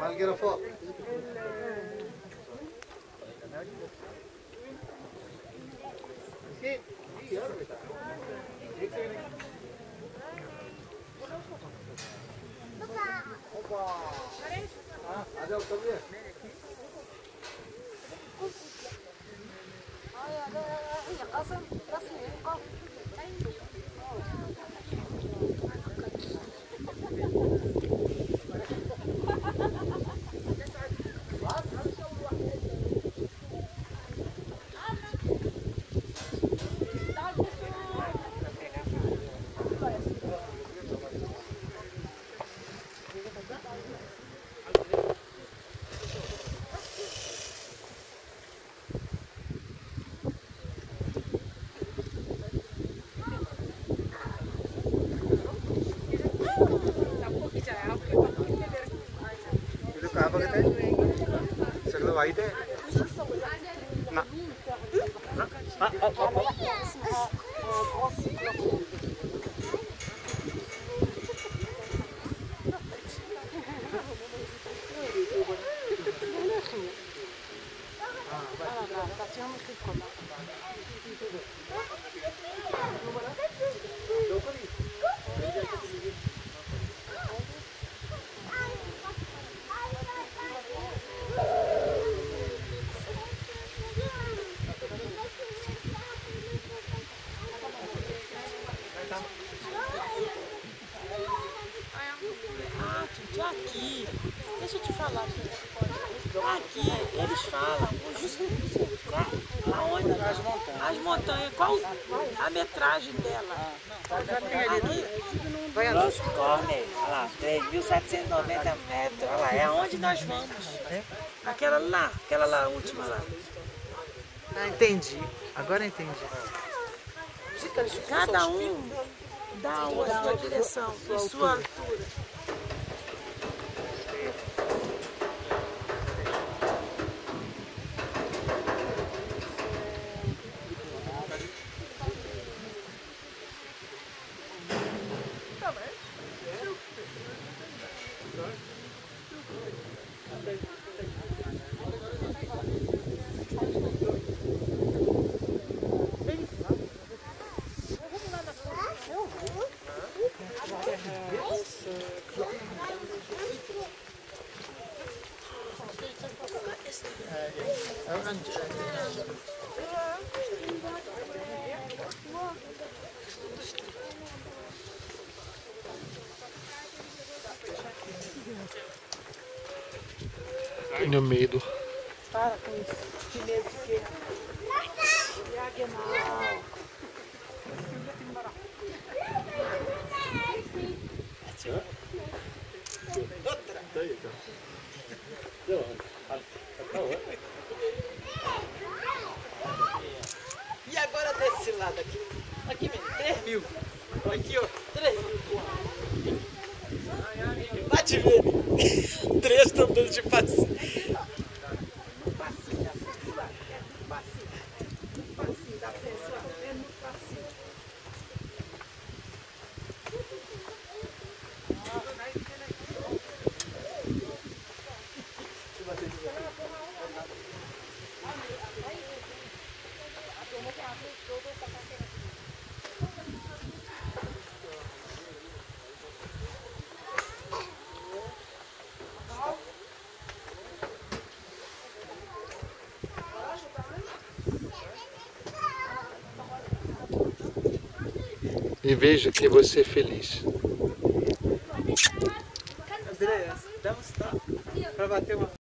القرا فوق. कहाँ पर गए थे? सगळं वाईट आहे ना. Aqui, deixa eu te falar. Aqui eles falam aonde? As montanhas. Qual a metragem dela? Aqui. Los Corner, olha lá, 3.790 metros. Olha lá, é aonde nós vamos. Aquela lá, a última lá. Ah, entendi. Agora entendi. Cada um dá a sua direção e sua altura. Tenho medo. Para com isso. Que medo de quê? Diagonal. E agora desse lado aqui? Aqui mesmo, 3.000. Aqui, ó, 3.000. Bate nele. 3 estão dando de passinho. E veja que você é feliz. Andréas, dá um stop para bater uma